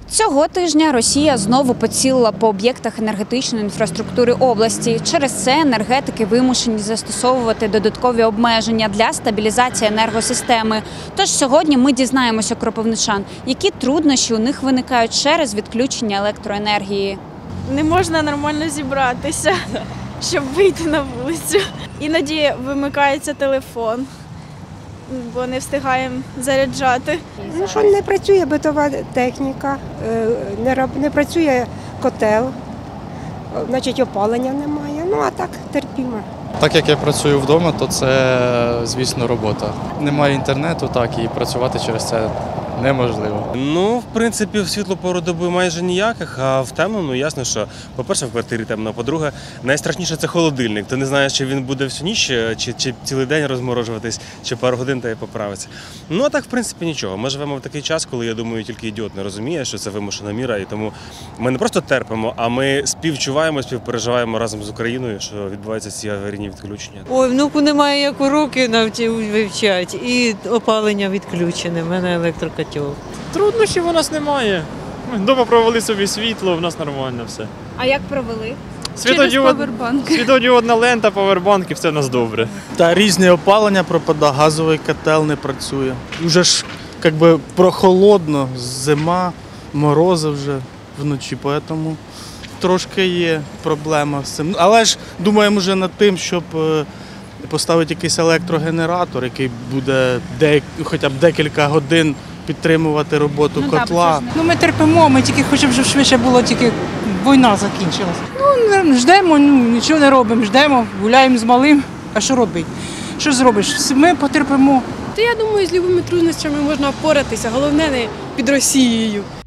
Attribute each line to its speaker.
Speaker 1: Цього тижня Росія знову поцілила по об'єктах енергетичної інфраструктури області. Через це енергетики вимушені застосовувати додаткові обмеження для стабілізації енергосистеми. Тож сьогодні ми дізнаємося у кропивничан, які труднощі у них виникають через відключення електроенергії.
Speaker 2: Не можна нормально зібратися, щоб вийти на вулицю. Іноді вимикається телефон, бо не встигаємо заряджати.
Speaker 3: Ну, що не працює битова техніка, не працює котел, значить опалення немає, ну а так терпімо.
Speaker 4: Так як я працюю вдома, то це, звісно, робота. Немає інтернету, так, і працювати через це неможливо.
Speaker 5: Ну, в принципі, в світлу пору доби майже ніяких, а в темну, ну ясно, що, по-перше, в квартирі темно, а по-друге, найстрашніше – це холодильник. Ти не знаєш, чи він буде всю ніч, чи цілий день розморожуватись, чи пару годин та й поправиться. Ну, а так, в принципі, нічого. Ми живемо в такий час, коли, я думаю, тільки ідіот не розуміє, що це вимушена міра, і тому ми не просто терпимо, а ми співчуваємо, співпереживаємо разом з Україною, що відбуваються ці аварійні відключення.
Speaker 6: Ой, внуку немає як уроки вивчати, і опалення відключене, в мене електрокотел.
Speaker 7: Труднощів у нас немає. Ми вдома провели собі світло, в нас нормально все.
Speaker 1: А як провели?
Speaker 7: Світлодіодна лента, павербанк і все в нас добре.
Speaker 8: Та різне опалення пропадає, газовий котел не працює. Уже ж якби прохолодно, зима, морози вже вночі, тому трошки є проблема з цим. Але ж думаємо вже над тим, щоб поставити якийсь електрогенератор, який буде хоча б декілька годин підтримувати роботу котла.
Speaker 9: Ми терпимо, ми тільки хочемо, щоб швидше було, тільки війна закінчилась. Ждемо, нічого не робимо, ждемо, гуляємо з малим, а що робити? Що зробиш? Ми потерпимо.
Speaker 10: Я думаю, з любими труднощами можна впоратися, головне не під Росією.